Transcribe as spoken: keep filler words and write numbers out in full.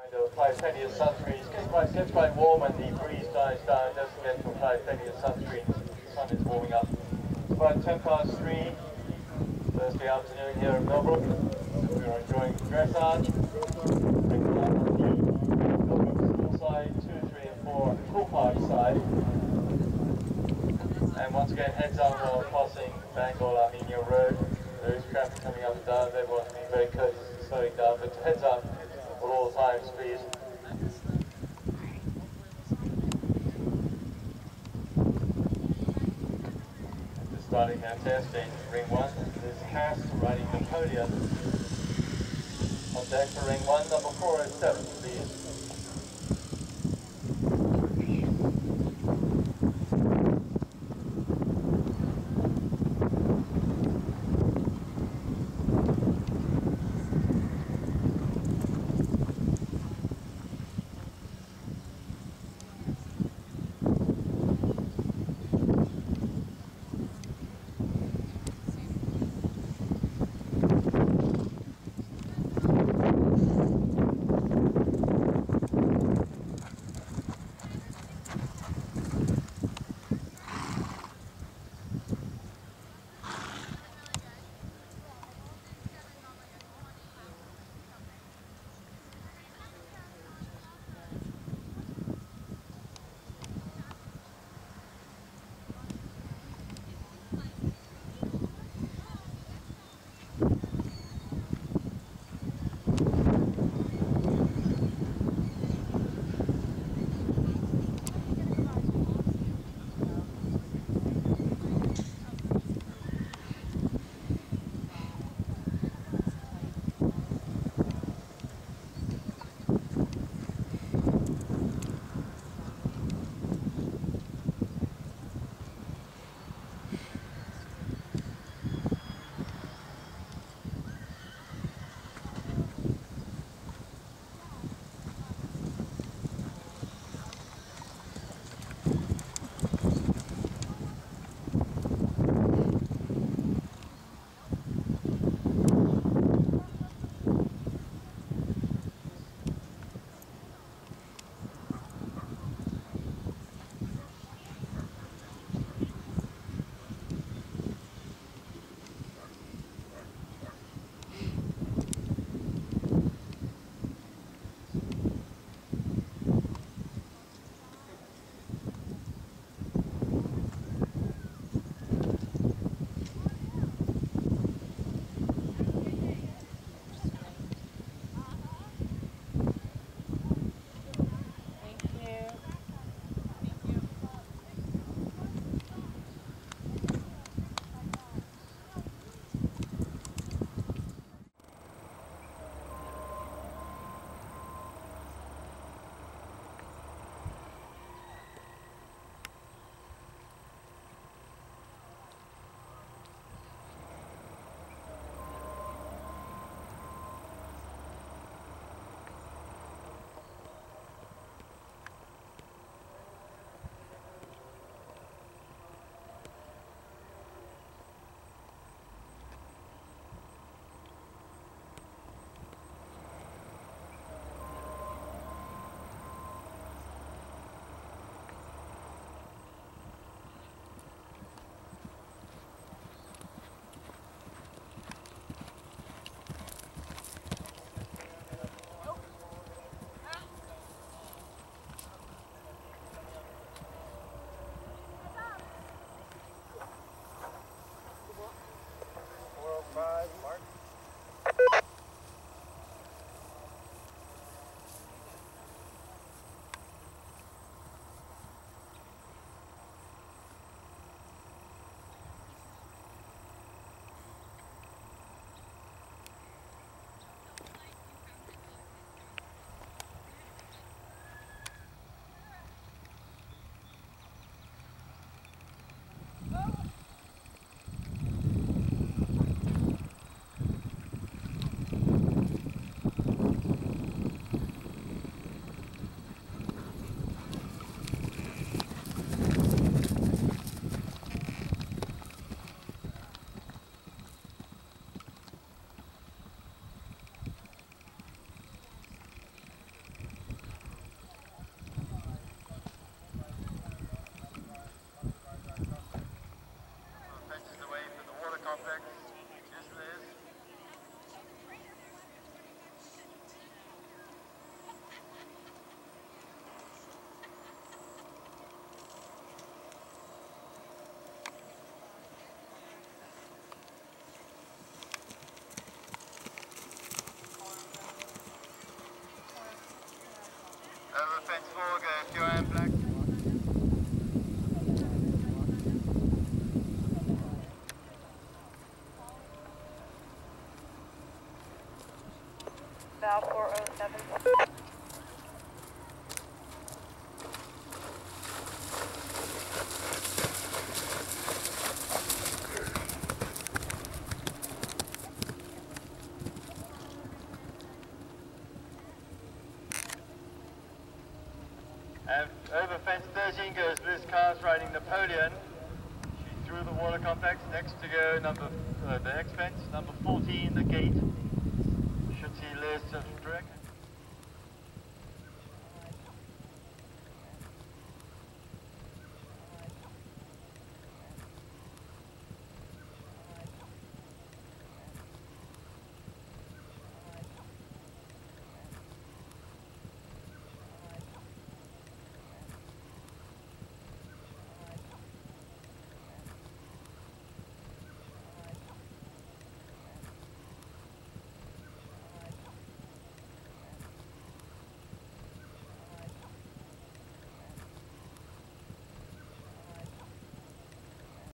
Apply plenty of sunscreen. It's getting quite, gets quite warm when the breeze dies down. Don't forget to apply plenty of sunscreen. The sun is warming up. It's about ten past three Thursday afternoon here in Millbrook. We are enjoying dressage. Bring the light on you. Millbrook school side, two, three, and four on the Cool Park side. And once again, heads up while crossing Bangor Armenia Road. There is traffic coming up and down. Everyone's being very courteous and slowing down, but heads up at all times, please. Just starting our test in ring one. This is Kast riding Napoleon. On deck for ring one, number four oh seven, please. Over fence four, go Q I M black. Val four oh seven. And over fence thirteen goes Liz Kast riding Napoleon. She's through the water complex. Next to go number uh, the next fence, number fourteen, the gate.